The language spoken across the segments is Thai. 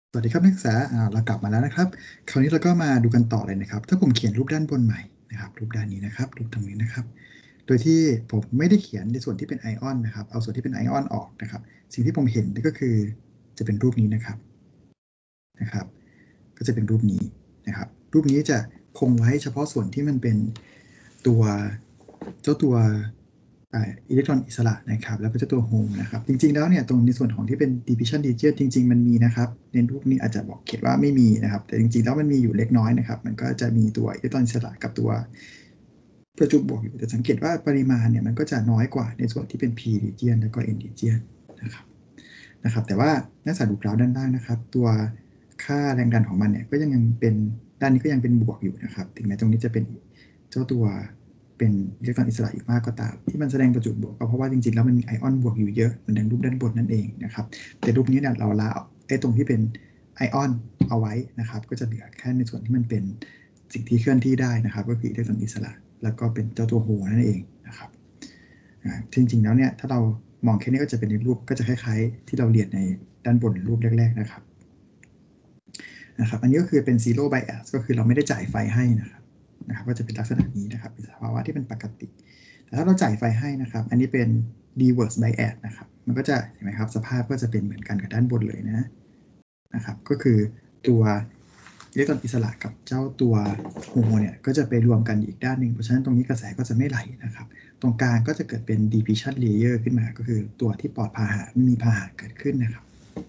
สวัสดีครับนักศึกษาเรากลับมาแล้วนะครับคราวนี้เราก็มาดูกันต่อเลยนะครับถ้าผมเขียนรูปด้านบนใหม่นะครับรูปด้านนี้นะครับรูปตรงนี้นะครับโดยที่ผมไม่ได้เขียนในส่วนที่เป็นไอออนนะครับเอาส่วนที่เป็นไอออนออกนะครับสิ่งที่ผมเห็นก็คือจะเป็นรูปนี้นะครับก็จะเป็นรูปนี้นะครับรูปนี้จะคงไว้เฉพาะส่วนที่มันเป็นตัวเจ้าตัวอิเล็กตรอนอิสระนะครับแล้วก็เจ้าตัวโฮมนะครับจริงๆแล้วเนี่ยตรงในส่วนของที่เป็น division region จริงๆมันมีนะครับในรูปนี้อาจจะบอกเขียนว่าไม่มีนะครับแต่จริงๆแล้วมันมีอยู่เล็กน้อยนะครับมันก็จะมีตัวอิเล็กตรอนอิสระกับตัวประจุบวกอยู่แต่สังเกตว่าปริมาณเนี่ยมันก็จะน้อยกว่าในส่วนที่เป็น p region แล้วก็ n region นะครับแต่ว่านักศึกษาดูกราฟด้านล่างนะครับตัวค่าแรงดันของมันเนี่ยก็ยังเป็นด้านนี้ก็ยังเป็นบวกอยู่นะครับถึงแม้ตรงนี้จะเป็นเจ้าตัวเป็นอิเล็กตรอนอิสระอยู่มากก็ตามที่มันแสดงประจุบวกก็เพราะว่าจริงๆแล้วมันมีไอออนบวกอยู่เยอะเหมือนดังรูปด้านบนนั่นเองนะครับแต่รูปนี้เนี่ยเราละไอ้ตรงที่เป็นไอออนเอาไว้นะครับก็จะเหลือแค่ในส่วนที่มันเป็นสิ่งที่เคลื่อนที่ได้นะครับก็คืออิเล็กตรอนอิสระแล้วก็เป็นเจ้าตัวโฮนั่นเองนะครับจริงๆแล้วเนี่ยถ้าเรามองแค่นี้ก็จะเป็นในรูปก็จะคล้ายๆที่เราเรียนในด้านบนรูปแรกๆนะครับอันนี้ก็คือเป็น zero bias ก็คือเราไม่ได้จ่ายไฟให้นะครับก็จะเป็นลักษณะนี้นะครับเป็นสภาวะที่เป็นปกติแต่ถ้าเราจ่ายไฟให้นะครับอันนี้เป็น reverse bias นะครับมันก็จะเห็นไหมครับสภาพก็จะเป็นเหมือนกันกับด้านบนเลยนะครับก็คือตัวอิเล็กตรอนอิสระกับเจ้าตัวโฮเนี่ยก็จะไปรวมกันอีกด้านหนึ่งเพราะฉะนั้นตรงนี้กระแสก็จะไม่ไหลนะครับตรงกลางก็จะเกิดเป็น diffusion layer ขึ้นมาก็คือตัวที่ปลอดพาหะไม่มีพาหะเกิดขึ้นนะครับ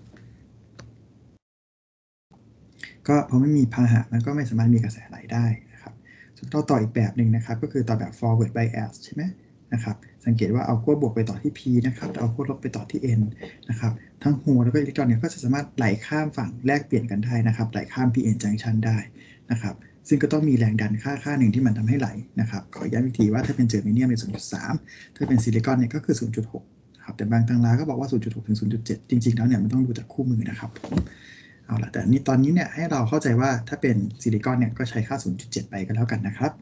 ก็พอไม่มีพาหะมันก็ไม่สามารถมีกระแสไหลได้นะครับส่วนเราต่ออีกแบบหนึ่งนะครับก็คือต่อแบบ forward bias ใช่ไหมนะครับสังเกตว่าเอาขั้วบวกไปต่อที่ p นะครับเอาขั้วลบไปต่อที่ n นะครับทั้งโฮแล้วก็อิเล็กตรอนเนี่ยก็จะสามารถไหลข้ามฝั่งแลกเปลี่ยนกันได้นะครับไหลข้าม p-n junction ได้นะครับซึ่งก็ต้องมีแรงดันค่าหนึ่งที่มันทำให้ไหลนะครับขอย้ำอีกทีว่าถ้าเป็นเจอร์เมเนียมใน 0.3 ถ้าเป็นซิลิคอนเนี่ยก็คือ 0.6 นะครับแต่บางตำราก็บอกว่า 0.6 ถึง 0.7 จริงๆแล้วเนี่ยมันต้องดูจากคู่มือนะครับเอาละแต่ตอนนี้เนี่ยให้เราเข้าใจว่าถ้าเป็นซิลิคอนเนี่ยก็ใช้ค่า 0.7 ไปก็แล้วกันนะครับ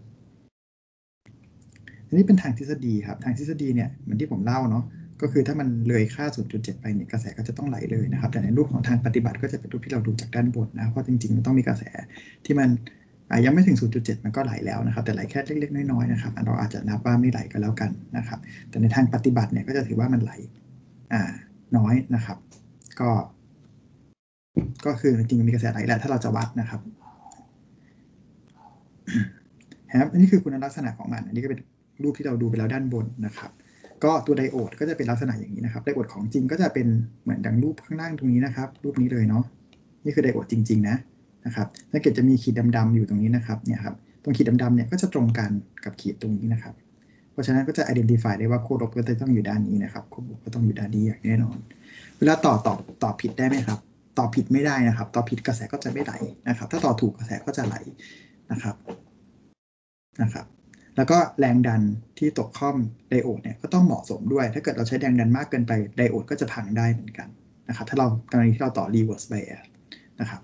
อันนี้เป็นทางทฤษฎีครับทางทฤษฎีเนี่ยเหมือนที่ผมเล่าเนาะก็คือถ้ามันเลยค่า 0.7 ไปเนี่ยกระแสก็จะต้องไหลเลยนะครับแต่ในรูปของทางปฏิบัติก็จะเป็นรูปที่เราดูจากด้านบนนะเพราะจริงๆมันต้องมีกระแสที่มันยังไม่ถึง 0.7 มันก็ไหลแล้วนะครับแต่ไหลแค่เล็กๆน้อยๆนะครับเราอาจจะนับว่าไม่ไหลก็แล้วกันนะครับแต่ในทางปฏิบัติเนี่ยก็จะถือว่ามันไหลน้อยนะครับก็คือจริงๆมีกระแสไหลแหละถ้าเราจะวัดนะครับอันนี้คือคุณลักษณะของมันอันนี้ก็เป็นรูปที่เราดูไปแล้วด้านบนนะครับก็ตัวไดโอดก็จะเป็นลักษณะอย่างนี้นะครับไดโอดของจริงก็จะเป็นเหมือนดังรูปข้างล่างตรงนี้นะครับรูปนี้เลยเนาะนี่คือไดโอดจริงๆนะครับถ้าเกิดจะมีขีดดำๆอยู่ตรงนี้นะครับเนี่ยครับตรงขีดดำๆเนี่ยก็จะตรงกันกับขีดตรงนี้นะครับเพราะฉะนั้นก็จะ identify ได้ว่าขั้วลบก็จะต้องอยู่ด้านนี้นะครับขั้วบวกก็ต้องอยู่ด้านนี้อย่างแน่นอนเวลาต่อผิดได้ไหมครับต่อผิดไม่ได้นะครับต่อผิดกระแสก็จะไม่ไหลนะครับถ้าต่อถูกกระแสก็จะไหลนะครับ แล้วก็แรงดันที่ตกข้อมไดโอดเนี่ยก็ต้องเหมาะสมด้วยถ้าเกิดเราใช้แรงดันมากเกินไปไดโอดก็จะพังได้เหมือนกันนะครับถ้าเรากรณีที่เราต่อ reverse bias นะครับ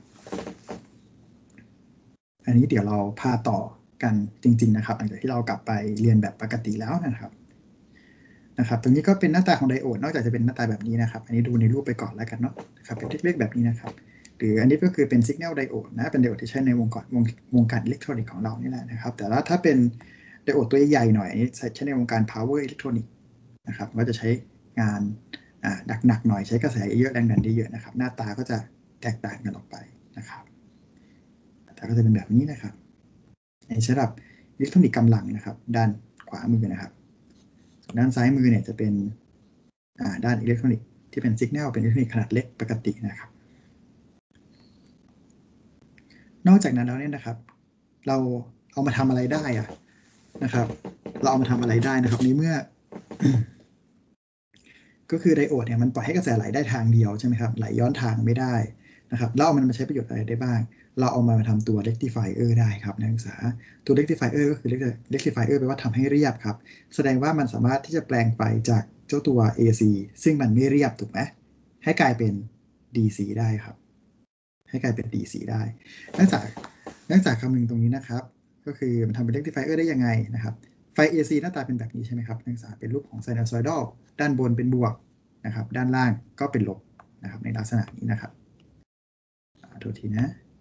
อันนี้เดี๋ยวเราพาต่อกันจริงๆนะครับหลังจากที่เรากลับไปเรียนแบบปกติแล้วนะครับตรงนี้ก็เป็นหน้าตาของไดโอดนอกจากจะเป็นหน้าตาแบบนี้นะครับอันนี้ดูในรูปไปก่อนแล้วกันเนาะนะครับเป็นเล็กๆแบบนี้นะครับหรืออันนี้ก็คือเป็น signal diode นะเป็นไดโอดที่ใช้ในวงการอิเล็กทรอนิกส์ของเรานี่แหละนะครับแต่ว่าถ้าเป็นไดโอดตัวใหญ่ๆหน่อยอันนี้ใช้ในวงการ power electronic นะครับก็จะใช้งานหนักๆหน่อยใช้กระแสเยอะแรงดันเยอะนะครับหน้าตาก็จะแตกต่างกันออกไปนะครับแต่ก็จะเป็นแบบนี้นะครับในสำหรับอิเล็กทรอนิกส์กำลังนะครับด้านขวามือนะครับด้านซ้ายมือเนี่ยจะเป็นด้านอิเล็กทรอนิกส์ที่เป็นสัญญาณเป็นอิเล็กทรอนิกส์ขนาดเล็กปกตินะครับนอกจากนั้นแล้วเนี่ยนะครับเราเอามาทำอะไรได้นะครับเราเอามาทำอะไรได้นะครับในเมื่อก็คือไดโอดเนี่ยมันปล่อยให้กระแสไหลได้ทางเดียวใช่ไหมครับไหลย้อนทางไม่ได้นะครับแล้วเอามันมาใช้ประโยชน์อะไรได้บ้างเราเอามาทำตัว rectifier ได้ครับนักศึกษาตัว rectifier ก็คือ rectifier แปลว่าทำให้เรียบครับแสดงว่ามันสามารถที่จะแปลงไฟจากเจ้าตัว AC ซึ่งมันไม่เรียบถูกไหมให้กลายเป็น DC ได้ครับให้กลายเป็น DC ได้เนื่องจากคำนึงตรงนี้นะครับก็คือมันทำเป็น rectifier ได้ยังไงนะครับไฟ AC หน้าตาเป็นแบบนี้ใช่ไหมครับนักศึกษาเป็นรูปของ sinusoidal ด้านบนเป็นบวกนะครับด้านล่างก็เป็นลบนะครับในลักษณะนี้นะครับโทษที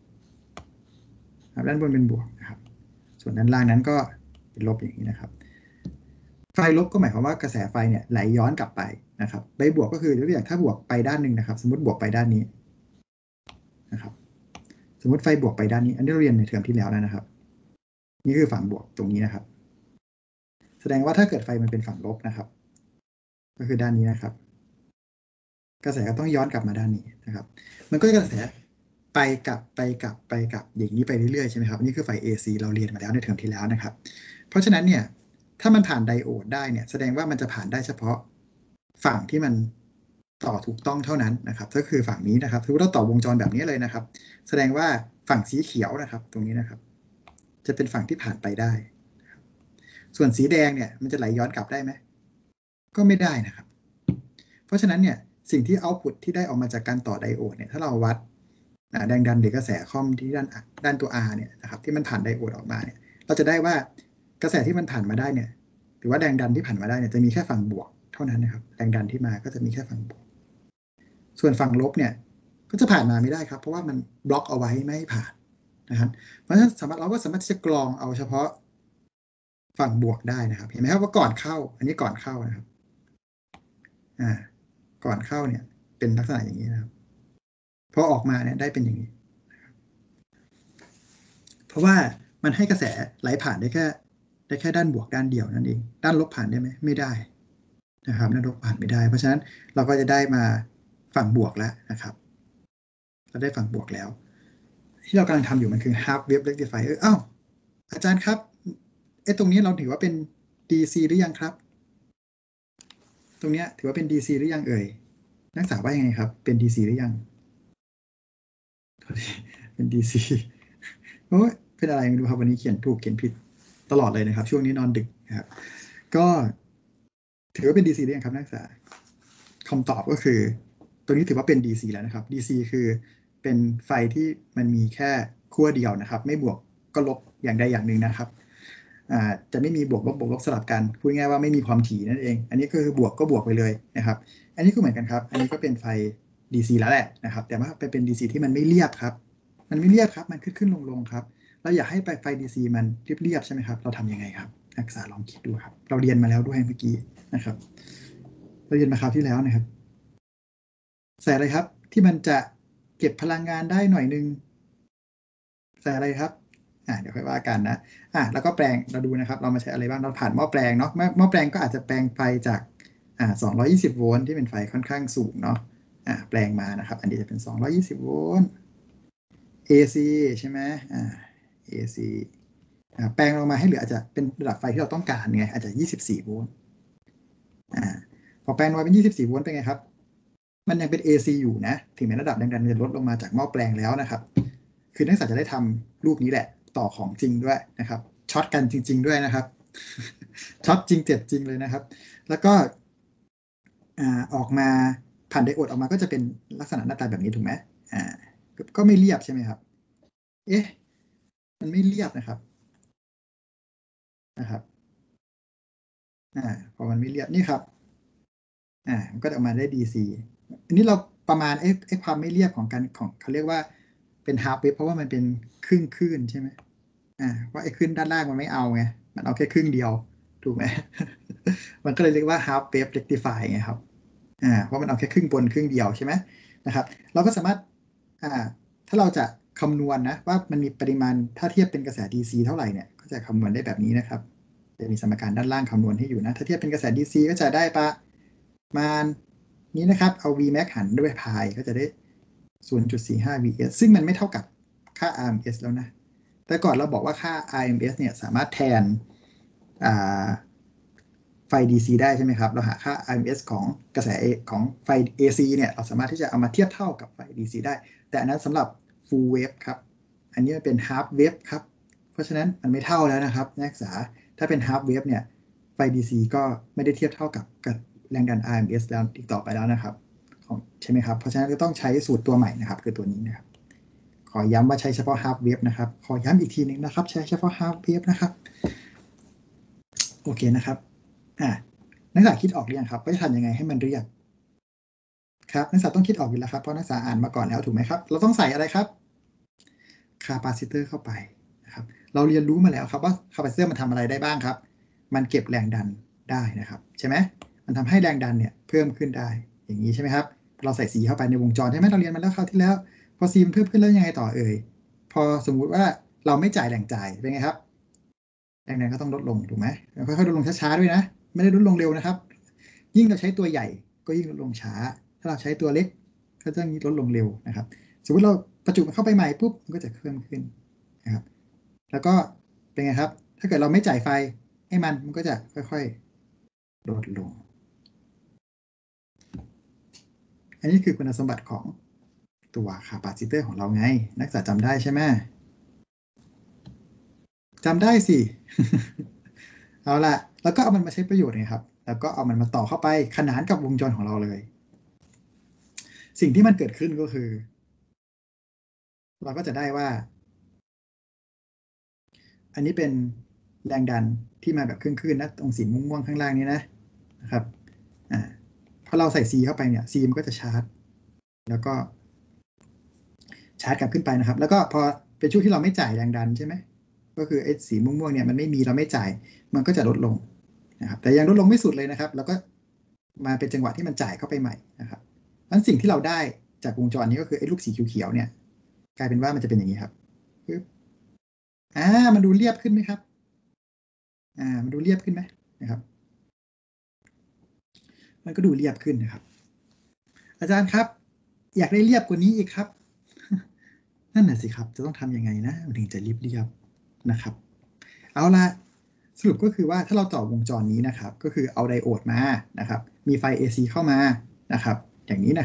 นะครับด้านบนเป็นบวกนะครับส่วนด้านล่างนั้นก็เป็นลบอย่างนี้นะครับไฟลบก็หมายความว่ากระแสไฟเนี่ยไหลย้อนกลับไปนะครับใบบวกก็คือยกตัวอย่างถ้าบวกไปด้านหนึ่งนะครับสมมติบวกไปด้านนี้นะครับสมมติไฟบวกไปด้านนี้อันนี้เราเรียนในเทอมที่แล้วนะครับนี่คือฝั่งบวกตรงนี้นะครับแสดงว่าถ้าเกิดไฟมันเป็นฝั่งลบนะครับก็คือด้านนี้นะครับกระแสก็ต้องย้อนกลับมาด้านนี้นะครับมันก็จะกระแสไปกลับอย่างนี้ไปเรื่อยๆใช่ไหมครับนี่คือไฟ AC เราเรียนมาแล้วในเทอมที่แล้วนะครับเพราะฉะนั้นเนี่ยถ้ามันผ่านไดโอดได้เนี่ยแสดงว่ามันจะผ่านได้เฉพาะฝั่งที่มันต่อถูกต้องเท่านั้นนะครับก็คือฝั่งนี้นะครับถ้าเราต่อวงจรแบบนี้เลยนะครับแสดงว่าฝั่งสีเขียวนะครับตรงนี้นะครับจะเป็นฝั่งที่ผ่านไปได้ส่วนสีแดงเนี่ยมันจะไหลย้อนกลับได้ไหมก็ไม่ได้นะครับเพราะฉะนั้นเนี่ยสิ่งที่เอาต์พุตที่ได้ออกมาจากการต่อไดโอดเนี่ยถ้าเราวัดแรงดันหรือกระแสคอมที่ด้านตัว R เนี่ยนะครับที่มันผ่านไดโอดออกมาเนี่ยเราจะได้ว่ากระแสที่มันผ่านมาได้เนี่ยหรือว่าแรงดันที่ผ่านมาได้เนี่ยจะมีแค่ฝั่งบวกเท่านั้นนะครับแรงดันที่มาก็จะมีแค่ฝั่งบวกส่วนฝั่งลบเนี่ยก็จะผ่านมาไม่ได้ครับเพราะว่ามันบล็อกเอาไว้ไม่ให้ผ่านนะครับเพราะฉะนั้นเราก็สามารถที่จะกรองเอาเฉพาะฝั่งบวกได้นะครับเห็นไหมครับว่าก่อนเข้าอันนี้ก่อนเข้านะครับก่อนเข้าเนี่ยเป็นลักษณะอย่างนี้นะครับพอออกมาเนี่ยได้เป็นอย่างนี้เพราะว่ามันให้กระแสไหลผ่านได้แค่ด้านบวกด้านเดียวนั่นเองด้านลบผ่านได้ไหมไม่ได้นะครับด้านลบผ่านไม่ได้เพราะฉะนั้นเราก็จะได้มาฝั่งบวกแล้วนะครับเราได้ฝั่งบวกแล้วที่เรากำลังทำอยู่มันคือ half wave rectifier อ้าวอาจารย์ครับตรงนี้เราถือว่าเป็น DC หรือยังครับตรงนี้ถือว่าเป็น DC หรือยังเอ่ยนักศึกษาว่ายังไงครับเป็น DC หรือยังเป็น DC โอ้ยเป็นอะไรไม่รู้ครับวันนี้เขียนถูกเขียนผิดตลอดเลยนะครับช่วงนี้นอนดึกนะครับก็ถือว่าเป็น DC หรือยังครับนักศึกษาคำตอบก็คือตัวนี้ถือว่าเป็น DC แล้วนะครับ DC คือเป็นไฟที่มันมีแค่ขั้วเดียวนะครับไม่บวกก็ลบอย่างใดอย่างหนึ่งนะครับจะไม่มีบวกลบสลับกันพูดง่ายว่าไม่มีความถี่นั่นเองอันนี้ก็คือบวกก็บวกไปเลยนะครับอันนี้ก็เหมือนกันครับอันนี้ก็เป็นไฟ DC แล้วแหละนะครับแต่ว่าเป็น DC ที่มันไม่เรียบครับมันไม่เรียบครับมันขึ้นลงครับเราอยากให้ไฟ DC มันเรียบใช่ไหมครับเราทำยังไงครับนักศึกษาลองคิดดูครับเราเรียนมาแล้วด้วยเมื่อกี้นะครับเราเรียนมาคราวที่แล้วนะครับใส่อะไรครับที่มันจะเก็บพลังงานได้หน่อยนึงใส่อะไรครับเดี๋ยวค่อยว่ากันนะแล้วก็แปลงเราดูนะครับเรามาใช้อะไรบ้างเราผ่านหม้อแปลงเนาะหม้อแปลงก็อาจจะแปลงไฟจาก220โวลต์ที่เป็นไฟค่อนข้างสูงเนาะแปลงมานะครับอันนี้จะเป็น220โวลต์ AC ใช่ไหมAC แปลงลงมาให้เหลืออาจจะเป็นระดับไฟที่เราต้องการไงอาจจะ24โวลต์พอแปลงลงมาเป็น24โวลต์เป็นไงครับมันยังเป็น AC อยู่นะถึงแม้ระดับแรงดันจะลดลงมาจากหม้อแปลงแล้วนะครับคือนักศึกษาจะได้ทำรูปนี้แหละต่อของจริงด้วยนะครับช็อตกันจริงๆด้วยนะครับช็อตจริงเจ็บจริงเลยนะครับแล้วก็ออกมาผ่านไดโอดออกมาก็จะเป็นลักษณะหน้าตาแบบนี้ถูกไหมก็ไม่เรียบใช่ไหมครับมันไม่เรียบนะครับพอมันไม่เรียบนี่ครับมันก็จะออกมาได้ DC อันนี้เราประมาณความไม่เรียบของเขาเรียกว่าเป็นฮาล์ฟเวฟเพราะว่ามันเป็นครึ่งคลื่นใช่ไหมว่าคลื่นด้านล่างมันไม่เอาไงมันเอาแค่ครึ่งเดียวถูกไหม มันก็เลยเรียกว่า half wave rectify ไงครับเพราะมันเอาแค่ครึ่งบนครึ่งเดียวใช่ไหมนะครับเราก็สามารถถ้าเราจะคำนวณนะว่ามันมีปริมาณถ้าเทียบเป็นกระแส DC เท่าไหร่เนี่ยก็จะคำนวณได้แบบนี้นะครับจะมีสมการด้านล่างคำนวณให้อยู่นะถ้าเทียบเป็นกระแส DC ก็จะได้ประมาณนี้นะครับเอา Vmax หารด้วย pi ก็จะได้ 0.45 vs ซึ่งมันไม่เท่ากับค่า RMS แล้วนะแต่ก่อนเราบอกว่าค่า RMS เนี่ยสามารถแทนไฟ DC ได้ใช่ไหมครับเราหาค่า RMS ของกระแสของไฟ AC เนี่ยเราสามารถที่จะเอามาเทียบเท่ากับไฟ DC ได้แต่อันนั้นสำหรับ full wave ครับอันนี้เป็น half wave ครับเพราะฉะนั้นมันไม่เท่าแล้วนะครับนักศึกษาถ้าเป็น half wave เนี่ยไฟ DC ก็ไม่ได้เทียบเท่ากับแรงดัน RMS แล้วอีกต่อไปแล้วนะครับใช่ไหมครับเพราะฉะนั้นก็ต้องใช้สูตรตัวใหม่นะครับคือตัวนี้นะครับขอย้ำว่าใช้เฉพาะ half wave นะครับขอย้ำอีกทีนึงนะครับใช้เฉพาะ half wave นะครับโอเคนะครับนักศึกษาคิดออกหรือยังครับว่าจะทำยังไงให้มันเรียบครับนักศึกษาต้องคิดออกอยู่แล้วครับเพราะนักศึกษาอ่านมาก่อนแล้วถูกไหมครับเราต้องใส่อะไรครับคาปาซิเตอร์เข้าไปนะครับเราเรียนรู้มาแล้วครับว่าคาปาซิเตอร์มันทำอะไรได้บ้างครับมันเก็บแรงดันได้นะครับใช่ไหมมันทำให้แรงดันเนี่ยเพิ่มขึ้นได้อย่างนี้ใช่ไหมครับเราใส่สีเข้าไปในวงจรใช่ไหมเราเรียนมาแล้วคราวที่แล้วพอซีมันเพิ่มขึ้นแล้วยังไงต่อเอ่ยพอสมมุติว่าเราไม่จ่ายแรงจ่ายเป็นไงครับแรงดันก็ต้องลดลงถูกไหมค่อยๆลดลงช้าๆด้วยนะไม่ได้ลดลงเร็วนะครับยิ่งเราใช้ตัวใหญ่ก็ยิ่งลดลงช้าถ้าเราใช้ตัวเล็กก็จะลดลงเร็วนะครับสมมติเราประจุมันเข้าไปใหม่ปุ๊บมันก็จะเพิ่มขึ้นนะครับแล้วก็เป็นไงครับถ้าเกิดเราไม่จ่ายไฟให้มันก็จะค่อยๆลดลงอันนี้คือคุณสมบัติของตัวคาปาซิเตอร์ของเราไงนักศึกษาจำได้ใช่ไหมจำได้สิ เอาละแล้วก็เอามันมาใช้ประโยชน์ไงครับแล้วก็เอามันมาต่อเข้าไปขนานกับวงจรของเราเลยสิ่งที่มันเกิดขึ้นก็คือเราก็จะได้ว่าอันนี้เป็นแรงดันที่มาแบบคลื่นๆนะตรงสีม่วงๆข้างล่างนี้นะครับอ่าพอเราใส่ C เข้าไปเนี่ย C มันก็จะชาร์จแล้วก็ชาร์จกลับขึ้นไปนะครับแล้วก็พอเป็นช่วงที่เราไม่จ่ายแรงดันใช่ไหมก็คือไอ้สีม่วงๆเนี่ยมันไม่มีเราไม่จ่ายมันก็จะลดลงนะครับแต่ยังลดลงไม่สุดเลยนะครับแล้วก็มาเป็นจังหวะที่มันจ่ายเข้าไปใหม่นะครับนั้นสิ่งที่เราได้จากวงจรนี้ก็คือไอ้ลูกสีเขียวๆเนี่ยกลายเป็นว่ามันจะเป็นอย่างนี้ครับปึ๊บอ่ามันดูเรียบขึ้นไหมครับมันดูเรียบขึ้นไหมนะครับมันก็ดูเรียบขึ้นนะครับอาจารย์ครับอยากได้เรียบกว่านี้อีกครับนั่นน่ะสิครับจะต้องทำยังไงนะมันถึงจะเรียบนะครับเอาละสรุปก็คือว่าถ้าเราต่อวงจรนี้นะครับก็คือเอาไดโอดมานะครับมีไฟ AC เข้ามานะครับอย่างนี้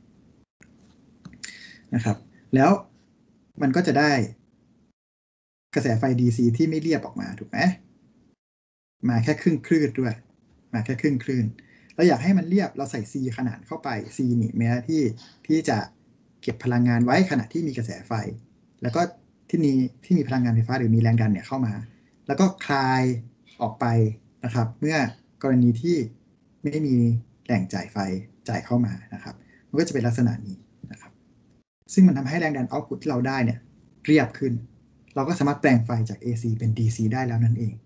นะครับแล้วมันก็จะได้กระแสไฟ DC ที่ไม่เรียบออกมาถูกไหมมาแค่ครึ่งคลื่นด้วยมาแค่ครึ่งคลื่นเราอยากให้มันเรียบเราใส่ C ขนาดเข้าไป C นี่แม้ที่จะเก็บพลังงานไว้ขณะที่มีกระแสไฟแล้วก็ที่มีพลังงานไฟฟ้าหรือมีแรงดันเนี่ยเข้ามาแล้วก็คลายออกไปนะครับเมื่อกรณีที่ไม่มีแหล่งจ่ายไฟจ่ายเข้ามานะครับมันก็จะเป็นลักษณะนี้นะครับซึ่งมันทำให้แรงดันเอาต์พุตที่เราได้เนี่ยเรียบขึ้นเราก็สามารถแปลงไฟจาก AC เป็น DC ได้แล้วนั่นเอง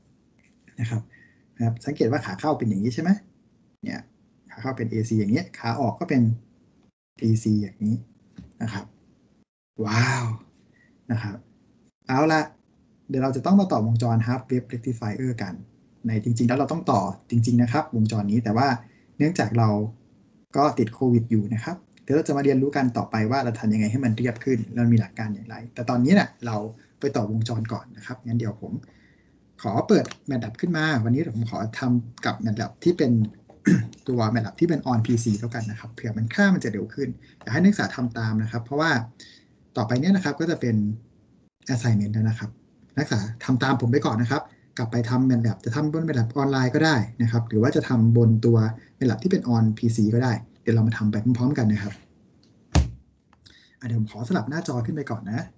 นะครับสังเกตว่าขาเข้าเป็นอย่างนี้ใช่ไหมเนี่ยขาเข้าเป็น AC อย่างนี้ขาออกก็เป็น DC อย่างนี้นะครับว้าวนะครับเอาละเดี๋ยวเราจะต้องมาต่อวงจร half wave rectifier กันในจริงๆแล้วเราต้องต่อจริงๆนะครับวงจรนี้แต่ว่าเนื่องจากเราก็ติดโควิดอยู่นะครับเดี๋ยวเราจะมาเรียนรู้กันต่อไปว่าเราทำยังไงให้มันเรียบขึ้นเรามีหลักการอย่างไรแต่ตอนนี้เนี่ยเราไปต่อวงจรก่อนนะครับงั้นเดี๋ยวผมขอเปิด MATLAB ขึ้นมาวันนี้ผมขอทำกับ MATLAB ที่เป็น ตัว MATLAB ที่เป็น on PC แล้วกันนะครับเผื่อมันค่ามันจะเร็วขึ้นอยากให้นักศึกษาทำตามนะครับเพราะว่าต่อไปเนี้ยนะครับก็จะเป็น assignment แล้วนะครับนักศึกษาทำตามผมไปก่อนนะครับกลับไปทำ MATLAB จะทำบน MATLAB ออนไลน์ก็ได้นะครับหรือว่าจะทำบนตัว MATLAB ที่เป็น on PC ก็ได้เดี๋ยวเรามาทำไปพร้อมๆกันนะครับเดี๋ยวผมขอสลับหน้าจอขึ้นไปก่อนนะ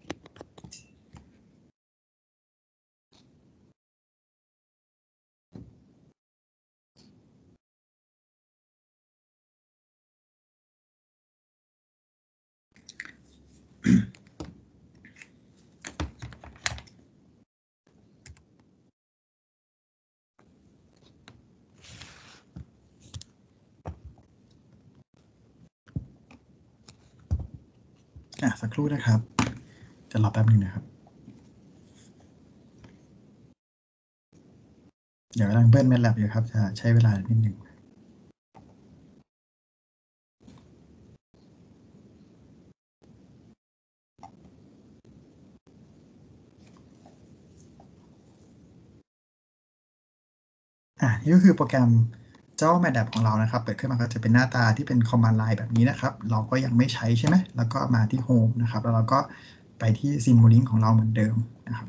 สักครู่นะครับจะรอแป๊บนึงนะครับเดี๋ยวกำลังเบิ้ล MATLAB อยู่ครับจะใช้เวลานิดนึง นี่ก็คือโปรแกรมเจ้า MATLAB ของเรานะครับเปิดขึ้นมาก็จะเป็นหน้าตาที่เป็น command line แบบนี้นะครับเราก็ยังไม่ใช้ใช่ไหมแล้วก็มาที่ home นะครับแล้วเราก็ไปที่ Simulink ของเราเหมือนเดิมนะครับ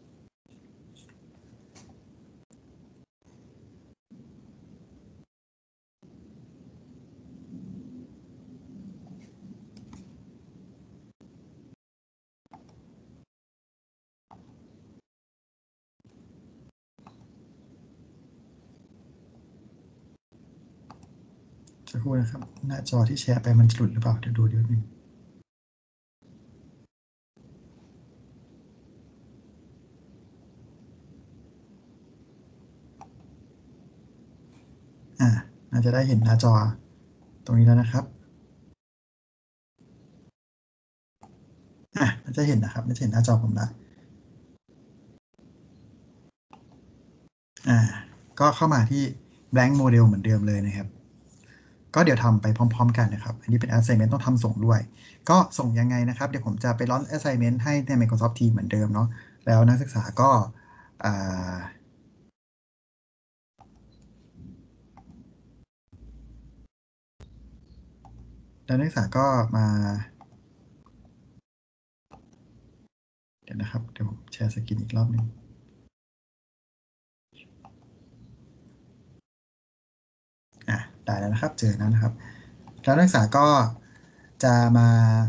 สักครู่นะครับหน้าจอที่แชร์ไปมันจะหลุดหรือเปล่าเดี๋ยวดูเดี๋ยวนึงน่าจะได้เห็นหน้าจอตรงนี้แล้วนะครับน่าจะเห็นนะครับน่าจะเห็นหน้าจอผมละอ่าก็เข้ามาที่ blank model เหมือนเดิมเลยนะครับก็เดี๋ยวทำไปพร้อมๆกันนะครับอันนี้เป็น assignment ต้องทำส่งด้วยก็ส่งยังไงนะครับเดี๋ยวผมจะไป launch assignment ให้ใน Microsoft Teams เหมือนเดิมเนาะแล้วนักศึกษาก็อ่าแล้วนักศึกษาก็มาเดี๋ยวนะครับเดี๋ยวผมแชร์สกรีนอีกรอบหนึงได้แล้วนะครับเจอแล้วนะครับแล้วนักศึกษาก็จะมา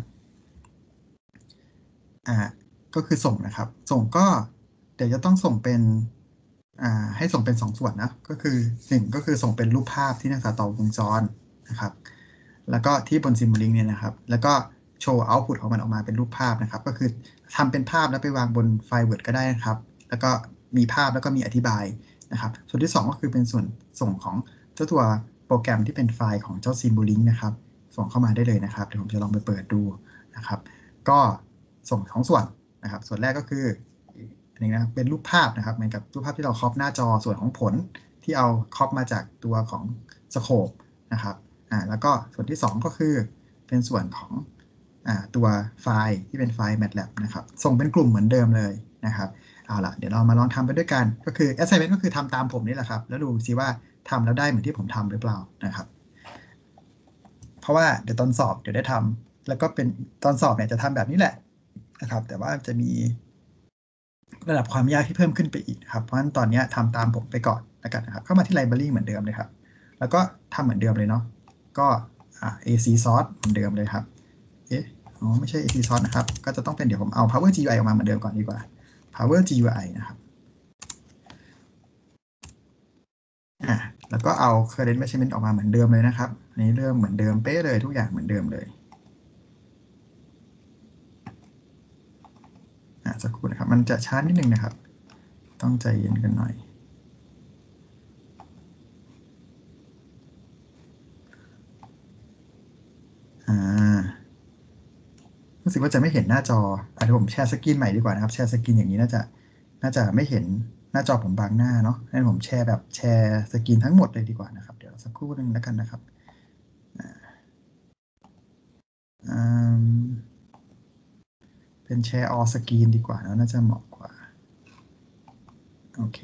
อ่าก็คือส่งนะครับส่งก็เดี๋ยวจะต้องส่งเป็นอ่าให้ส่งเป็น2 ส่วนนะก็คือ1ก็คือส่งเป็นรูปภาพที่นักศึกษาต่อวงจรนะครับแล้วก็ที่บน Simulink เนี่ยนะครับแล้วก็โชว์เอาต์พุตของมันออกมาเป็นรูปภาพนะครับก็คือทำเป็นภาพแล้วไปวางบนไฟล์ Word ก็ได้นะครับแล้วก็มีภาพแล้วก็มีอธิบายนะครับส่วนที่2ก็คือเป็นส่วนส่งของเจ้าตัวโปรแกรมที่เป็นไฟล์ของเจ้า Simulink นะครับส่งเข้ามาได้เลยนะครับเดี๋ยวผมจะลองไปเปิดดูนะครับก็ส่ง2 ส่วนนะครับส่วนแรกก็คืออันนี้นะเป็นรูปภาพนะครับเหมือนกับรูปภาพที่เราครอปหน้าจอส่วนของผลที่เอาครอปมาจากตัวของสโคปนะครับแล้วก็ส่วนที่2ก็คือเป็นส่วนของตัวไฟล์ที่เป็นไฟล์ MATLAB นะครับส่งเป็นกลุ่มเหมือนเดิมเลยนะครับเอาล่ะเดี๋ยวเรามาลองทำไปด้วยกันก็คือ assignment ก็คือทำตามผมนี่แหละครับแล้วดูซิว่าทำแล้วได้เหมือนที่ผมทำหรือเปล่านะครับเพราะว่าเดี๋ยวตอนสอบเดี๋ยวได้ทำแล้วก็เป็นตอนสอบเนี่ยจะทำแบบนี้แหละนะครับแต่ว่าจะมีระดับความยากที่เพิ่มขึ้นไปอีกครับเพราะฉะนั้นตอนนี้ทำตามผมไปก่อนแล้วกันนะครับเข้ามาที่ไลบรารีเหมือนเดิมเลยครับแล้วก็ทำเหมือนเดิมเลยเนาะก็AC source เหมือนเดิมเลยครับเอ๊ะอ๋อไม่ใช่ AC source นะครับก็จะต้องเป็นเดี๋ยวผมเอา power GUI ออกมาเหมือนเดิมก่อนดีกว่า power GUI นะครับอ่าแล้วก็เอา current measurement ออกมาเหมือนเดิมเลยนะครับอันนี้เริ่มเหมือนเดิมเป๊ะเลยทุกอย่างเหมือนเดิมเลยสักครู่นะครับมันจะช้านิดนึงนะครับต้องใจเย็นกันหน่อยอ่า รู้สึกว่าจะไม่เห็นหน้าจอเดี๋ยวผมแชร์สกรีนใหม่ดีกว่านะครับแชร์สกรีนอย่างนี้น่าจะไม่เห็นหน้าจอผมบางหน้าเนาะให้ผมแชร์แบบแชร์สกรีนทั้งหมดเลยดีกว่านะครับเดี๋ยวสักครู่หนึงแล้วกันนะครับอ่าเป็นแชร์ออสกรีนดีกว่านะน่าจะเหมาะกว่าโอเค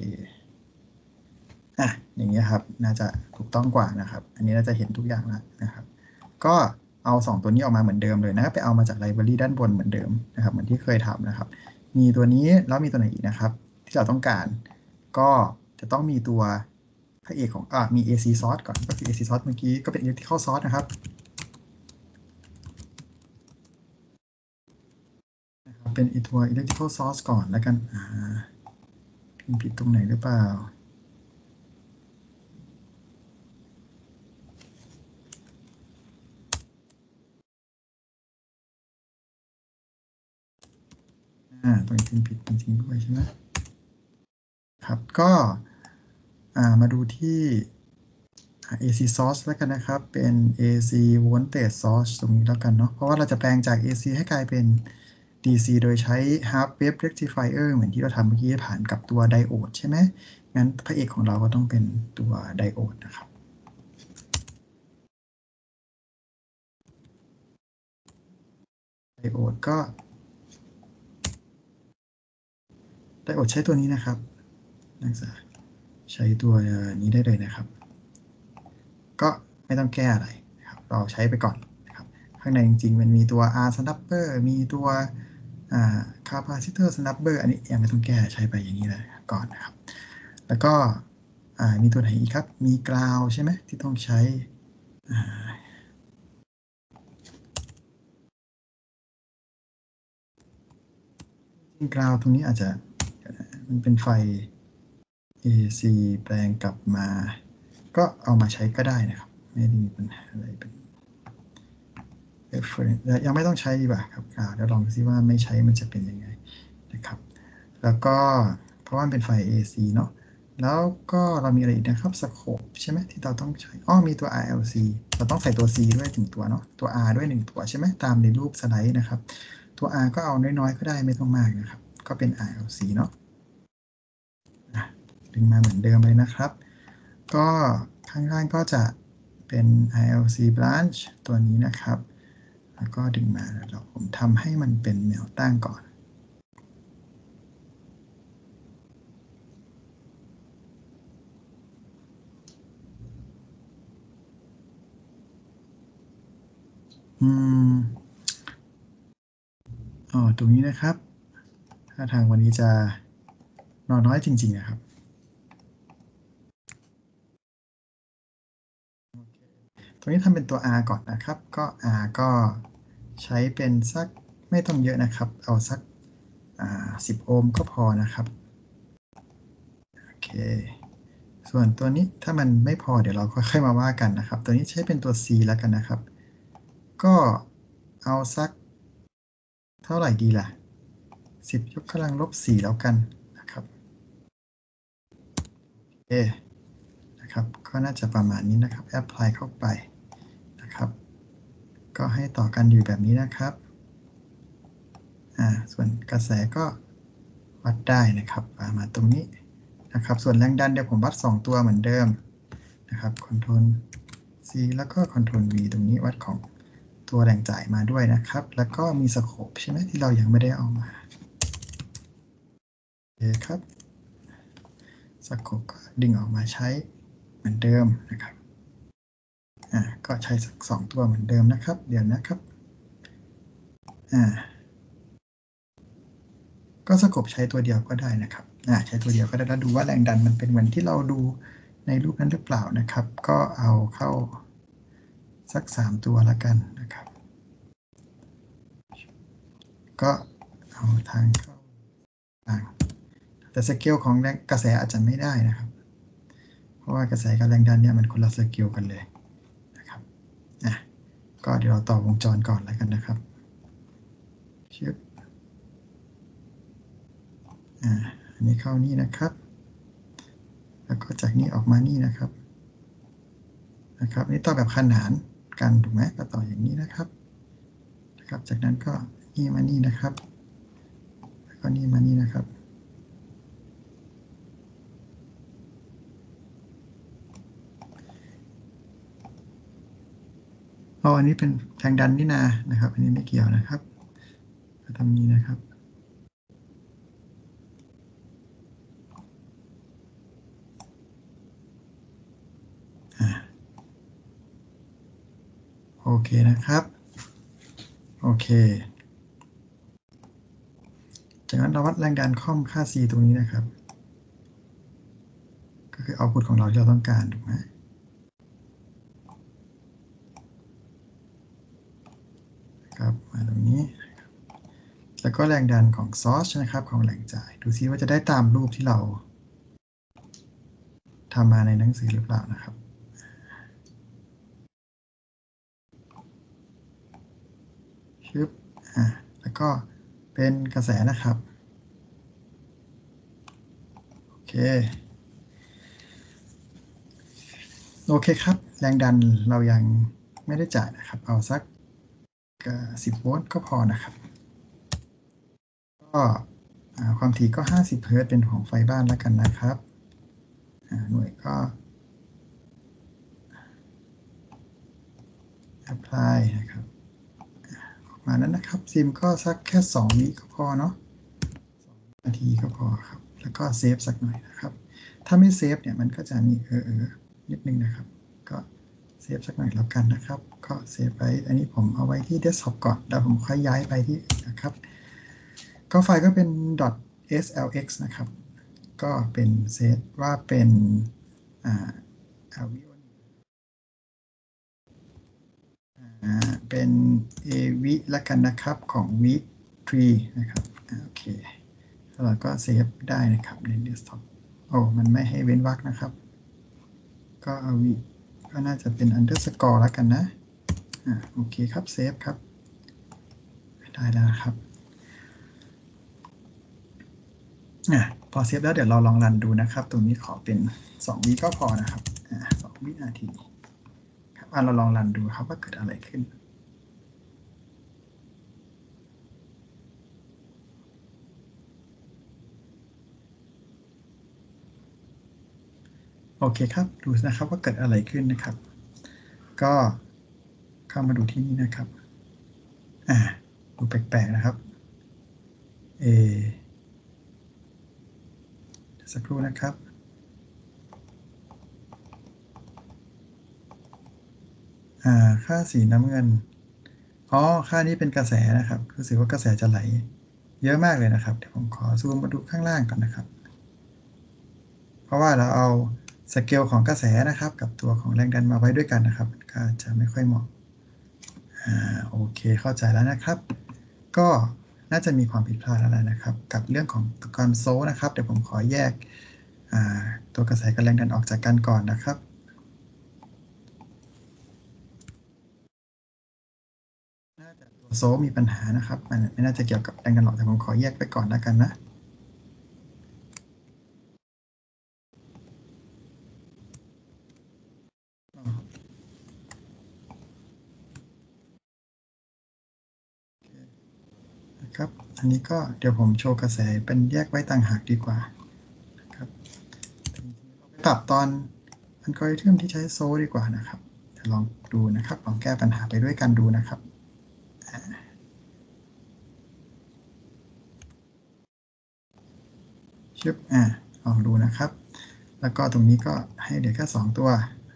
อย่างนี้ครับน่าจะถูกต้องกว่านะครับอันนี้น่าจะเห็นทุกอย่างแล้วนะครับก็เอา2 ตัวนี้ออกมาเหมือนเดิมเลยนะครับไปเอามาจากไลบรารีด้านบนเหมือนเดิมนะครับเหมือนที่เคยทำนะครับมีตัวนี้แล้วมีตัวไหนอีกนะครับที่เราต้องการก็จะต้องมีตัวพระเอกของมี AC source ก่อนก็คือ AC source เมื่อกี้ก็เป็น electrical source นะครับเป็นตัว electrical source ก่อนแล้วกันพิมพ์ผิดตรงไหนหรือเปล่าตรงนี้พิมพ์ผิดจริงๆด้วยใช่ไหมครับก็มาดูที่ AC source แล้วกันนะครับเป็น AC voltage source ตรงนี้แล้วกันเนาะเพราะว่าเราจะแปลงจาก AC ให้กลายเป็น DC โดยใช้ half wave rectifier เหมือนที่เราทำเมื่อกี้ผ่านกับตัวไดโอดใช่ไหมงั้นพระเอกของเราก็ต้องเป็นตัวไดโอดนะครับไดโอดก็ไดโอดใช้ตัวนี้นะครับนักศึกษาใช้ตัวนี้ได้เลยนะครับก็ไม่ต้องแก้อะไรนะครับเราใช้ไปก่อนนะครับข้างในจริงๆมันมีตัว R snapper มีตัวอ่า capacitor snapper อันนี้ยังไม่ต้องแก้ใช้ไปอย่างนี้เลยก่อนนะครับแล้วก็มีตัวไหนอีกครับมีกราวใช่ไหมที่ต้องใช้อ่ากราวตรงนี้อาจจะมันเป็นไฟ AC แปลงกลับมาก็เอามาใช้ก็ได้นะครับไม่ได้มีปัญหาอะไรเป็น reference ยังไม่ต้องใช้ดีกว่าครับเดี๋ยวลองซิว่าไม่ใช้มันจะเป็นยังไงนะครับแล้วก็เพราะว่ามันเป็นไฟ AC เนาะแล้วก็เรามีอะไรอีกนะครับสโคปใช่ไหมที่เราต้องใช้มีตัว RLC เราต้องใส่ตัว C ด้วย1ตัวเนาะตัว R ด้วย1ตัวใช่ไหมตามในรูปสไลด์นะครับตัว R ก็เอาน้อยๆก็ได้ไม่ต้องมากนะครับก็เป็น RLC เนาะดึงมาเหมือนเดิมเลยนะครับก็ข้างล่างก็จะเป็น ILC branch ตัวนี้นะครับแล้วก็ดึงมาแล้วผมทำให้มันเป็นแนวตั้งก่อนตรงนี้นะครับถ้าทางวันนี้จะนอนน้อยจริงๆนะครับตรงนี้ทำเป็นตัว R ก่อนนะครับก็ R ก็ใช้เป็นสักไม่ต้องเยอะนะครับเอาสัก10 โอห์มก็พอนะครับโอเคส่วนตัวนี้ถ้ามันไม่พอเดี๋ยวเราค่อยๆมาว่ากันนะครับตัวนี้ใช้เป็นตัว C แล้วกันนะครับก็เอาสักเท่าไหร่ดีล่ะ10 ยกกำลังลบ 4แล้วกันนะครับโอเคนะครับก็น่าจะประมาณนี้นะครับแอพพลายเข้าไปนะครับก็ให้ต่อกันอยู่แบบนี้นะครับส่วนกระแสก็วัดได้นะครับมาตรงนี้นะครับส่วนแรงดันเดี๋ยวผมวัด2ตัวเหมือนเดิมนะครับคอนโทรล C แล้วก็คอนโทรล V ตรงนี้วัดของตัวแรงจ่ายมาด้วยนะครับแล้วก็มีสโคปใช่ไหมที่เรายังไม่ได้เอามาโอเคครับสโคปก็ดึงออกมาใช้เหมือนเดิมนะครับก็ใช้สัก2ตัวเหมือนเดิมนะครับเดี๋ยวนะครับก็สโคปใช้ตัวเดียวก็ได้นะครับใช้ตัวเดียวก็ได้แล้วดูว่าแรงดันมันเป็นเหมือนที่เราดูในรูปนั้นหรือเปล่านะครับก็เอาเข้าสัก3ตัวละกันนะครับก็เอาทางเข้าแต่สเกลของแรงกระแสอาจจะไม่ได้นะครับเพราะว่ากระแสกับแรงดันเนี่ยมันคนละสเกลกันเลยนะครับก็เดี๋ยวเราต่อวงจรก่อนแล้วกันนะครับชึบอันนี้เข้านี่นะครับแล้วก็จากนี้ออกมานี่นะครับนี่ต่อแบบขนานกันถูกไหมก็ต่ออย่างนี้นะครับจากนั้นก็นี่มานี่นะครับแล้วก็นี่มานี่นะครับอันนี้เป็นแรงดันนี่นะครับอันนี้ไม่เกี่ยวนะครับก็ทำนี้นะครับโอเคนะครับโอเคจากนั้นเราวัดแรงดันค่อมค่า C ตรงนี้นะครับก็คือเอาต์พุตของเราที่เราต้องการถูกไหมครับมาตรงนี้แล้วก็แรงดันของซอร์สนะครับของแหล่งจ่ายดูซิว่าจะได้ตามรูปที่เราทำมาในหนังสือหรือเปล่านะครับชึบแล้วก็เป็นกระแสนะครับโอเคครับแรงดันเรายังไม่ได้จ่ายนะครับเอาสัก10 โวลต์ก็พอนะครับก็ความถี่ก็50 เฮิรตซ์เป็นของไฟบ้านแล้วกันนะครับหน่วยก็ apply นะครับประมาณนั้นนะครับซิมก็สักแค่2 วิก็พอเนาะ2 นาทีก็พอครับแล้วก็เซฟสักหน่อยนะครับถ้าไม่เซฟเนี่ยมันก็จะมีนิดนึงนะครับก็เซฟสักหน่อยแล้วกันนะครับก็เซฟไว้อันนี้ผมเอาไว้ที่เดสก์ท็อปก่อนแล้วผมค่อยย้ายไปที่นะครับก็ไฟล์ก็เป็น .slx นะครับก็เป็นเซตว่าเป็นเป็น a วิละกันนะครับของ week 3นะครับโอเคแล้วเราก็เซฟได้นะครับใน desktop มันไม่ให้เว้นวรรคนะครับก็เอาวิก็น่าจะเป็น underscore แล้วกันนะโอเคครับเซฟครับได้แล้วครับพอเซฟแล้วเดี๋ยวเราลองรันดูนะครับตรงนี้ขอเป็น2 วิก็พอนะครับ2 วินาทีครับเราลองรันดูครับว่าเกิดอะไรขึ้นโอเคครับดูนะครับว่าเกิดอะไรขึ้นนะครับก็เข้ามาดูที่นี่นะครับดูแปลกๆนะครับเอสักครู่นะครับค่าสีน้ำเงินค่านี้เป็นกระแสนะครับรู้สึกว่ากระแสจะไหลเยอะมากเลยนะครับเดี๋ยวผมขอซูมมาดูข้างล่างก่อนนะครับเพราะว่าเราเอาสเกลของกระแสนะครับกับตัวของแรงดันมาไว้ด้วยกันนะครับก็จะไม่ค่อยเหมาะโอเคเข้าใจแล้วนะครับก็น่าจะมีความผิดพลาดอะไรนะครับกับเรื่องของตะกอนโซลนะครับเดี๋ยวผมขอแยกตัวกระแสกับแรงดันออกจากกันก่อนนะครับน่าจะตัวโซลมีปัญหานะครับมันไม่น่าจะเกี่ยวกับแรงดันหรอกแต่ผมขอแยกไปก่อนแล้วกันนะนะครับอันนี้ก็เดี๋ยวผมโชว์กระแสเป็นแยกไว้ต่างหากดีกว่าครับปรับตอนอัลกอริทึมที่ใช้โซลดีกว่านะครับเดี๋ยวลองดูนะครับลองแก้ปัญหาไปด้วยกันดูนะครับชึบลองดูนะครับ แล้วก็ตรงนี้ก็ให้เหลือแค่2ตัว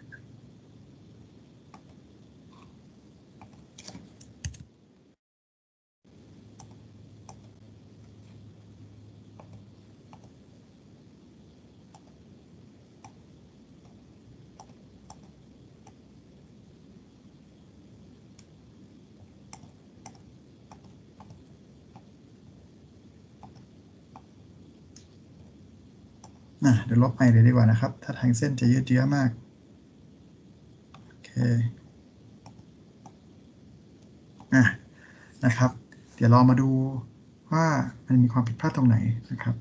เดี๋ยวลบไปเลยดีกว่านะครับ ถ้าทางเส้นจะยืดเยื้อมากโอเคนะครับ เดี๋ยวเรามาดูว่ามันมีความผิดพลาดตรงไหนนะครับ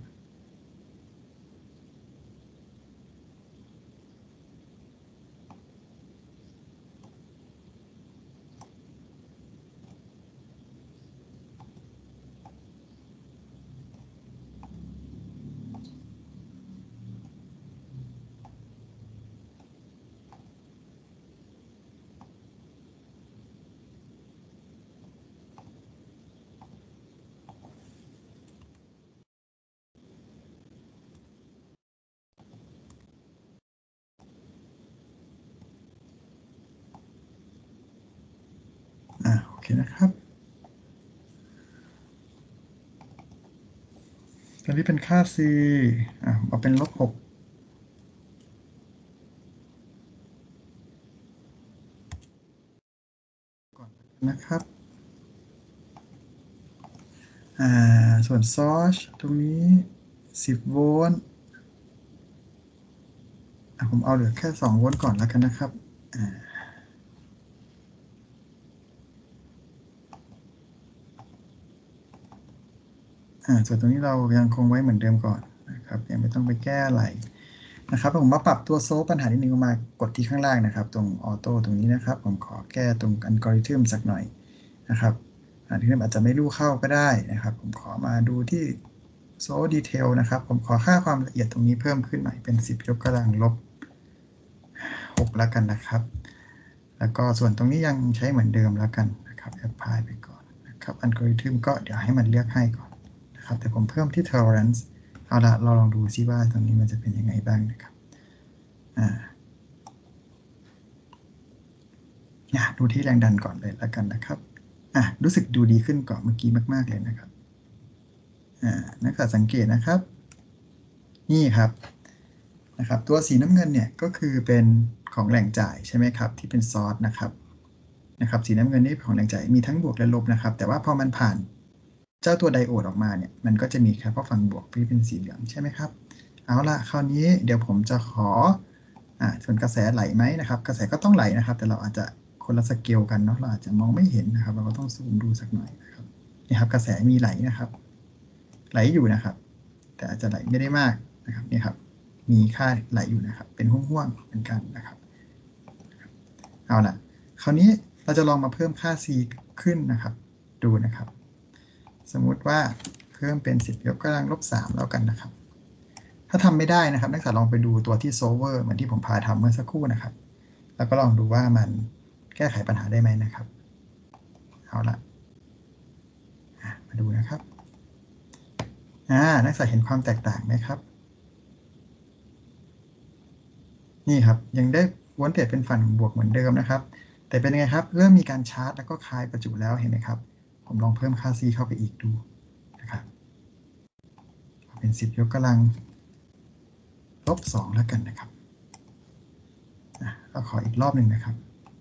โอเคนะครับตอนนี้เป็นค่า c เอาเป็น-6ก่อนนะครับส่วน source ตรงนี้10 โวลต์ผมเอาเหลือแค่2 โวลต์ก่อนแล้วกันนะครับส่วนตรงนี้เรายังคงไว้เหมือนเดิมก่อนนะครับยังไม่ต้องไปแก้อะไรนะครับผมมาปรับตัวโซลปัญหานิดนึงมากดที่ข้างล่างนะครับตรงออโต้ตรงนี้นะครับผมขอแก้ตรงอัลกอริทึมสักหน่อยนะครับอัลกอริทึมอาจจะไม่รู้เข้าก็ได้นะครับผมขอมาดูที่โซลดีเทลนะครับผมขอค่าความละเอียดตรงนี้เพิ่มขึ้นหน่อยเป็น10 ยกกำลังลบ6แล้วกันนะครับแล้วก็ส่วนตรงนี้ยังใช้เหมือนเดิมแล้วกันนะครับแอปพลายไปก่อนนะครับอัลกอริทึมก็เดี๋ยวให้มันเลือกให้ก่อนนะครับแต่ผมเพิ่มที่ tolerance เอาละเราลองดูซิว่าตรงนี้มันจะเป็นยังไงบ้างนะครับดูที่แรงดันก่อนเลยแล้วกันนะครับรู้สึกดูดีขึ้นกว่าเมื่อกี้มากๆเลยนะครับนักศึกษาสังเกตนะครับนี่ครับนะครับตัวสีน้ำเงินเนี่ยก็คือเป็นของแหล่งจ่ายใช่ไหมครับที่เป็นซอสนะครับสีน้ำเงินนี่ของแหล่งจ่ายมีทั้งบวกและลบนะครับแต่ว่าพอมันผ่านเจ้าตัวไดโอดออกมาเนี่ยมันก็จะมีแค่ฝั่งบวกที่เป็นสีเหลืองใช่ไหมครับเอาละคราวนี้เดี๋ยวผมจะขอส่วนกระแสไหลไหมนะครับกระแสก็ต้องไหลนะครับแต่เราอาจจะคนละสเกลกันเนาะเราอาจจะมองไม่เห็นนะครับเราก็ต้องซูมดูสักหน่อยนะครับนี่ครับกระแสมีไหลนะครับไหลอยู่นะครับแต่แต่อาจจะไหลไม่ได้มากนะครับนี่ครับมีค่าไหลอยู่นะครับเป็นห่วงๆเหมือนกันนะครับเอาล่ะคราวนี้เราจะลองมาเพิ่มค่า c ขึ้นนะครับดูนะครับสมมุติว่าเพิ่มเป็น10 ยกกำลังลบ3แล้วกันนะครับถ้าทำไม่ได้นะครับนักศึกษาลองไปดูตัวที่ solver เหมือนที่ผมพาทำเมื่อสักครู่นะครับแล้วก็ลองดูว่ามันแก้ไขปัญหาได้ไหมนะครับเอาล่ะมาดูนะครับนักศึกษาเห็นความแตกต่างไหมครับนี่ครับยังได้โวลเทจเป็นฝั่งบวกเหมือนเดิมนะครับแต่เป็นยังไงครับเริ่มมีการชาร์จแล้วก็คลายประจุแล้วเห็นไหมครับผมลองเพิ่มค่า c เข้าไปอีกดูนะครับเป็น10 ยกกำลังลบ2แล้วกันนะครับเราขออีกรอบหนึ่งนะครับ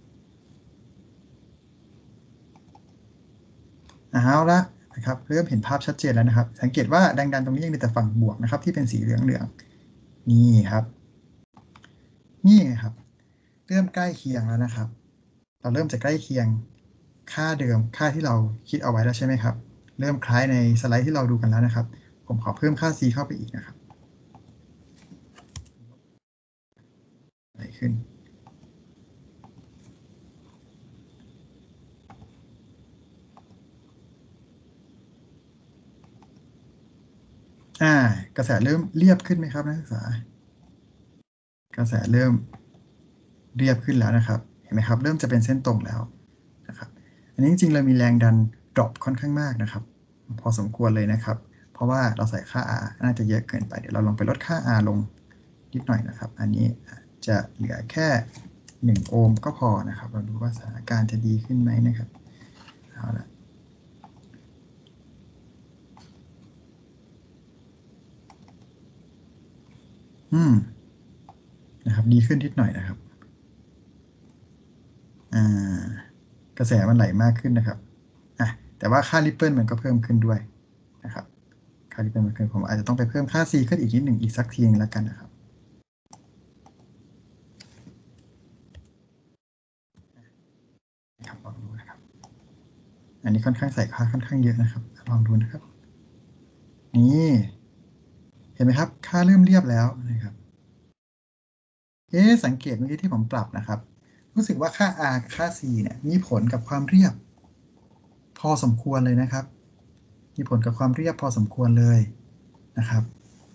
เอาละนะครับเริ่มเห็นภาพชัดเจนแล้วนะครับสังเกตว่าแรงดันตรงนี้ยังมีแต่ฝั่งบวกนะครับที่เป็นสีเหลืองๆนี่ครับนี่ครับเริ่มใกล้เคียงแล้วนะครับเราเริ่มจะใกล้เคียงค่าเดิมค่าที่เราคิดเอาไว้แล้วใช่ไหมครับเริ่มคล้ายในสไลด์ที่เราดูกันแล้วนะครับผมขอเพิ่มค่า c เข้าไปอีกนะครับอะไรขึ้นกระแสเริ่มเรียบขึ้นไหมครับนักศึกษากระแสเริ่มเรียบขึ้นแล้วนะครับเห็นไหมครับเริ่มจะเป็นเส้นตรงแล้วนะครับอันนี้จริงๆเรามีแรงดันดรอปค่อนข้างมากนะครับพอสมควรเลยนะครับเพราะว่าเราใส่ค่า R น่าจะเยอะเกินไปเดี๋ยวเราลองไปลดค่า R ลงนิดหน่อยนะครับอันนี้จะเหลือแค่1 โอห์มก็พอนะครับเราดูว่าสถานการณ์จะดีขึ้นไหมนะครับเอาละนะครับดีขึ้นนิดหน่อยนะครับกระแสมันไหลมากขึ้นนะครับแต่ว่าค่าริปเปิลมันก็เพิ่มขึ้นด้วยนะครับค่าริปเปิลมันเพิ่มผมอาจจะต้องไปเพิ่มค่า C ขึ้นอีกนิดหนึ่งอีกสักทีนึงแล้วกันนะครับลองดูนะครับอันนี้ค่อนข้างใส่ค่าค่อนข้างเยอะนะครับลองดูนะครับนี่เห็นไหมครับค่าเริ่มเรียบแล้วนะครับสังเกตเมื่อกี้ที่ผมปรับนะครับรู้สึกว่าค่า R กับค่า C เนี่ยมีผลกับความเรียบพอสมควรเลยนะครับมีผลกับความเรียบพอสมควรเลยนะครับ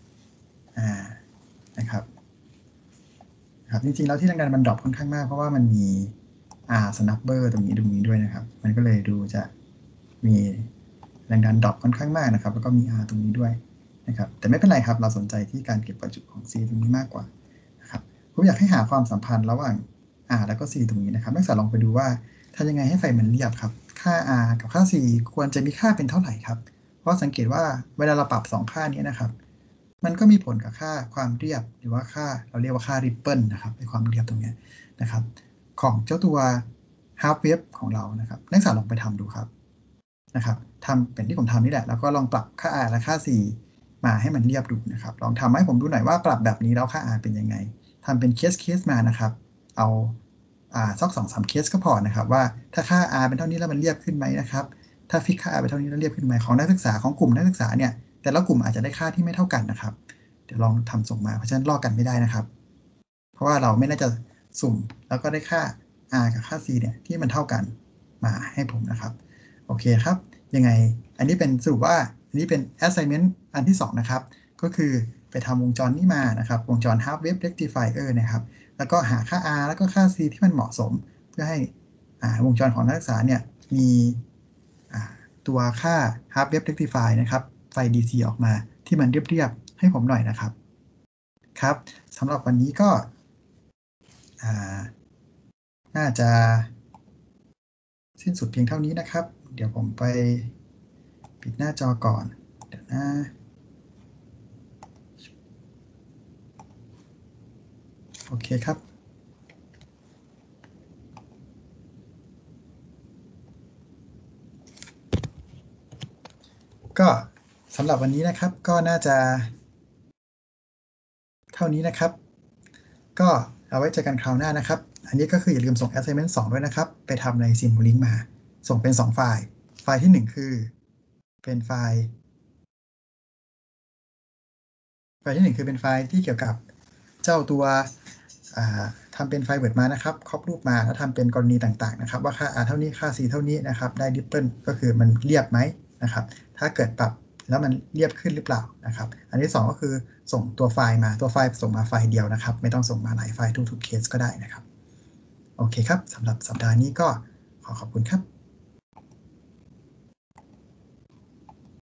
นะครับครับจริงๆแล้วที่แรงดันมันดรอปค่อนข้างมากเพราะว่ามันมี R snubber ตรงนี้ด้วยนะครับมันก็เลยดูจะมีแรงดันดรอปค่อนข้างมากนะครับแล้วก็มี R ตรงนี้ด้วยนะครับแต่ไม่เป็นไรครับเราสนใจที่การเก็บประจุของ C ตรงนี้มากกว่านะครับผมอยากให้หาความสัมพันธ์ระหว่าง R แล้วก็ C ตรงนี้นะครับนักศึกษาลองไปดูว่าทำยังไงให้ไฟมันเรียบครับค่า R กับค่า C ควรจะมีค่าเป็นเท่าไหร่ครับเพราะสังเกตว่าเวลาเราปรับ2ค่านี้นะครับมันก็มีผลกับค่าความเรียบหรือว่าค่าเราเรียกว่าค่าริปเปิลนะครับในความเรียบตรงนี้นะครับของเจ้าตัว half wave ของเรานะครับนักศึกษาลองไปทำดูครับนะครับทำเป็นที่ผมทำนี่แหละแล้วก็ลองปรับค่า R และค่า C มาให้มันเรียบดูนะครับลองทำให้ผมดูหน่อยว่าปรับแบบนี้แล้วค่า R เป็นยังไงทำเป็นเคสมานะครับเอาสัก2-3เคสก็พอนะครับว่าถ้าค่า R เป็นเท่านี้แล้วมันเรียบขึ้นไหมนะครับถ้าฟิกค่า R เป็นเท่านี้แล้วเรียบขึ้นไหมของนักศึกษาของกลุ่มนักศึกษาเนี่ยแต่ละกลุ่มอาจจะได้ค่าที่ไม่เท่ากันนะครับเดี๋ยวลองทำส่งมาเพราะฉะนั้นลอกกันไม่ได้นะครับเพราะว่าเราไม่น่าจะสุ่มแล้วก็ได้ค่า R กับค่า C เนี่ยที่มันเท่ากันมาให้ผมนะครับโอเคครับยังไงอันนี้เป็นสรุปว่าอันนี้เป็น assignment อันที่2นะครับก็คือไปทำวงจรนี้มานะครับวงจร half wave rectifier นะครับแล้วก็หาค่า R แล้วก็ค่า C ที่มันเหมาะสมเพื่อให้วงจรของนักศึกษาเนี่ยมีตัวค่า half wave rectify นะครับไฟ DC ออกมาที่มันเรียบๆให้ผมหน่อยนะครับครับสำหรับวันนี้ก็น่าจะสิ้นสุดเพียงเท่านี้นะครับเดี๋ยวผมไปปิดหน้าจอก่อนเดี๋ยวนะโอเคครับก็สำหรับวันนี้นะครับก็น่าจะเท่านี้นะครับก็เอาไว้เจอกันคราวหน้านะครับอันนี้ก็คืออย่าลืมส่ง assignment 2ด้วยนะครับไปทำใน Simulink มาส่งเป็น2ไฟล์ไฟล์ที่1คือเป็นไฟล์ล์ที่1คือเป็นไฟล์ที่เกี่ยวกับเจ้าตัวทำเป็นไฟล์ Word มานะครับครอบรูปมาแล้วทำเป็นกรณีต่างๆนะครับว่าค่า R เท่านี้ค่า C เท่านี้นะครับได้ดิปเปิลก็คือมันเรียบไหมนะครับถ้าเกิดปรับแล้วมันเรียบขึ้นหรือเปล่านะครับอันที่2ก็คือส่งตัวไฟล์มาตัวไฟล์ส่งมาไฟล์เดียวนะครับไม่ต้องส่งมาหลายไฟล์ทุกๆเคสก็ได้นะครับโอเคครับสำหรับสัปดาห์นี้ก็ขอบคุณครับ